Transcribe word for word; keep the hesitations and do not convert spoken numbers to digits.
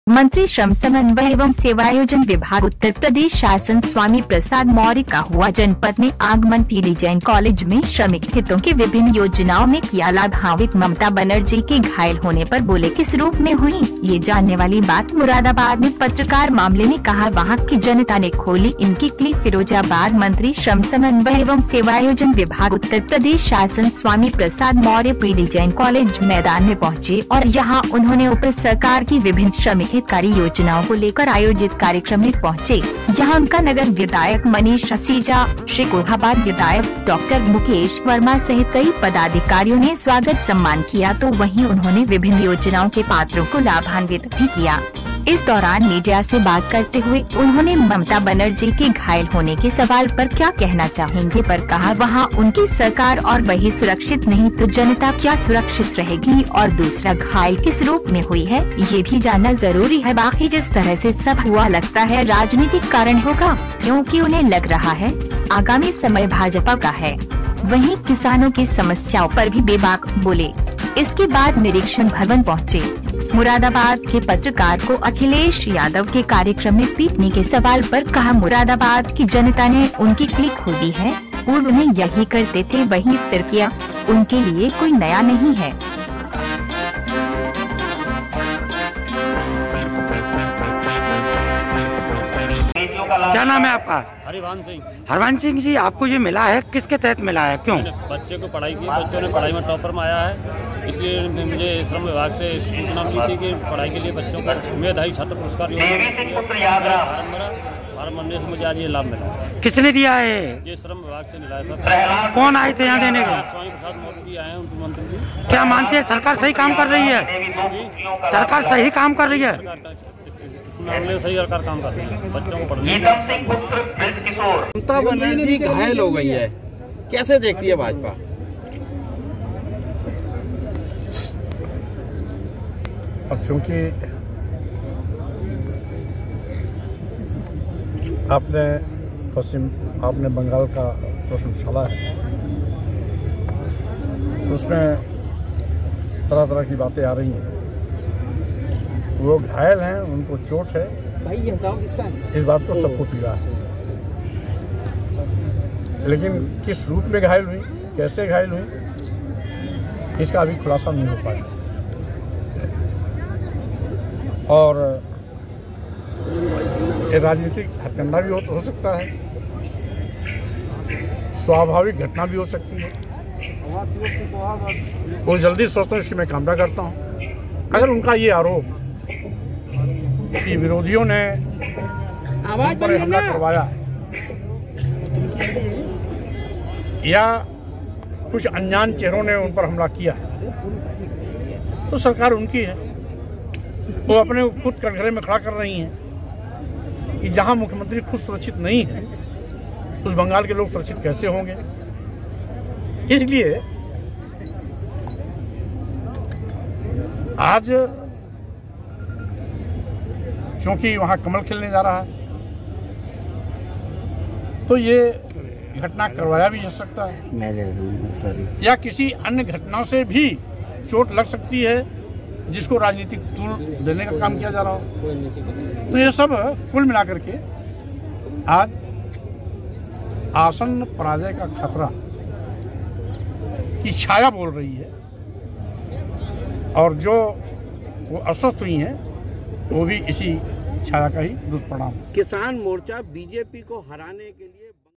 मंत्री श्रम समन्वय एवं सेवायोजन विभाग उत्तर प्रदेश शासन स्वामी प्रसाद मौर्य का हुआ जनपद में आगमन। पीली जैन कॉलेज में श्रमिक हितों की विभिन्न योजनाओं में किया लाभान्वित। ममता बनर्जी के घायल होने पर बोले किस रूप में हुई ये जानने वाली बात। मुरादाबाद में पत्रकार मामले में कहा वहां की जनता ने खोली इनकी क्लिप। फिरोजाबाद मंत्री श्रम समन्वय एवं सेवायोजन विभाग उत्तर प्रदेश शासन स्वामी प्रसाद मौर्य पीली जैन कॉलेज मैदान में पहुँचे और यहाँ उन्होंने ऊपर सरकार की विभिन्न श्रमिक हितकारी योजनाओं को लेकर आयोजित कार्यक्रम में पहुंचे। जहां उनका नगर विधायक मनीष असीजा, शेखोहाबाद विधायक डॉक्टर मुकेश वर्मा सहित कई पदाधिकारियों ने स्वागत सम्मान किया, तो वहीं उन्होंने विभिन्न योजनाओं के पात्रों को लाभान्वित भी किया। इस दौरान मीडिया से बात करते हुए उन्होंने ममता बनर्जी के घायल होने के सवाल पर क्या कहना चाहेंगे पर कहा वहां उनकी सरकार और वही सुरक्षित नहीं तो जनता क्या सुरक्षित रहेगी, और दूसरा घायल किस रूप में हुई है ये भी जानना जरूरी है। बाकी जिस तरह से सब हुआ लगता है राजनीतिक कारण होगा, क्योंकि उन्हें लग रहा है आगामी समय भाजपा का है। वहीं किसानों की समस्याओं पर भी बेबाक बोले। इसके बाद निरीक्षण भवन पहुंचे। मुरादाबाद के पत्रकार को अखिलेश यादव के कार्यक्रम में पीटने के सवाल पर कहा मुरादाबाद की जनता ने उनकी क्लिक खो दी है। पूर्व में यही करते थे वही फिर किया, उनके लिए कोई नया नहीं है। क्या नाम है आपका? हरिवंश सिंह। हरवंश सिंह जी, आपको ये मिला है किसके तहत मिला है, क्यों? बच्चे को पढ़ाई की, बच्चों ने पढ़ाई में टॉपर में आया है, इसलिए मुझे श्रम विभाग से सूचना मिली थी कि पढ़ाई के लिए बच्चों का मेधावी छात्र पुरस्कार फार्म भरने से मुझे आज ये लाभ मिला। किसने दिया है? ये श्रम विभाग से मिला है सर। कौन आए थे यहाँ देने को? स्वामी प्रसाद मौर्य जी आए हैं, उनके मंत्री जी। क्या मानते हैं सरकार सही काम कर रही है? सरकार सही काम कर रही है? मामले सही सरकार काम कर रही है, बच्चों को पढ़ने। ममता बनर्जी घायल हो गई है, कैसे देखती है भाजपा? अब चूंकि आपने पश्चिम आपने बंगाल का प्रश्न उछाला है, उसमें तरह तरह की बातें आ रही हैं। वो घायल हैं, उनको चोट है, इस बात को सबको पीड़ा है, लेकिन किस रूप में घायल हुई, कैसे घायल हुई, इसका अभी खुलासा नहीं हो पाया। और ये राजनीतिक हथकंडा भी हो, हो सकता है, स्वाभाविक घटना भी हो सकती है। वो जल्दी सोचता हूँ, इसकी मैं कामना करता हूँ। अगर उनका ये आरोप कि विरोधियों ने उन पर हमला करवाया या कुछ अनजान चेहरों ने उन पर हमला किया तो सरकार उनकी है, वो अपने खुद कटघरे में खड़ा कर रही हैं कि जहां मुख्यमंत्री खुद सुरक्षित नहीं है उस बंगाल के लोग सुरक्षित कैसे होंगे। इसलिए आज क्योंकि वहां कमल खिलने जा रहा है तो ये घटना करवाया भी जा सकता है, मैं दे दूं सॉरी, या किसी अन्य घटना से भी चोट लग सकती है जिसको राजनीतिक तूल देने का काम किया जा रहा हो। तो ये सब कुल मिलाकर के आज आसन्न पराजय का खतरा की छाया बोल रही है, और जो वो अस्वस्थ हुई हैं वो भी इसी छाया का ही दुष्परिणाम। किसान मोर्चा बीजेपी को हराने के लिए